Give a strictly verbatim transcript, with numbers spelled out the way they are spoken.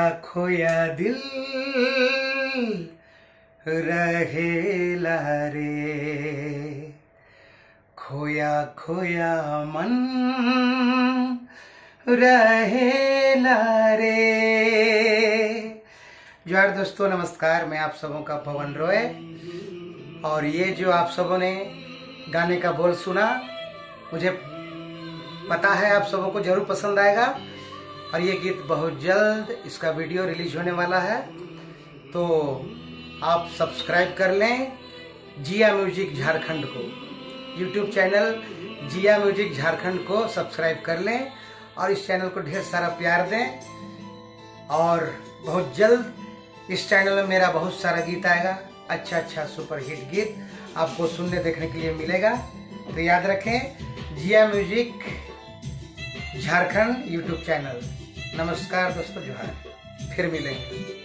खोया दिल रहेला रे, खोया खोया मन रहेला रे। जोहार दोस्तों, नमस्कार। मैं आप सबों का पवन रॉय, और ये जो आप सबों ने गाने का बोल सुना, मुझे पता है आप सबों को जरूर पसंद आएगा। और ये गीत बहुत जल्द इसका वीडियो रिलीज होने वाला है, तो आप सब्सक्राइब कर लें जिया म्यूजिक झारखंड को। YouTube channel Jiya music Jharkhand को सब्सक्राइब कर लें और इस चैनल को ढेर सारा प्यार दें। और बहुत जल्द इस चैनल में मेरा बहुत सारा गीत आएगा, अच्छा अच्छा सुपर हिट गीत आपको सुनने देखने के लिए मिलेगा। तो याद रखें, Jiya music Jharkhand YouTube channel. नमस्कार दोस्तों, जोहार, फिर मिलेंगे।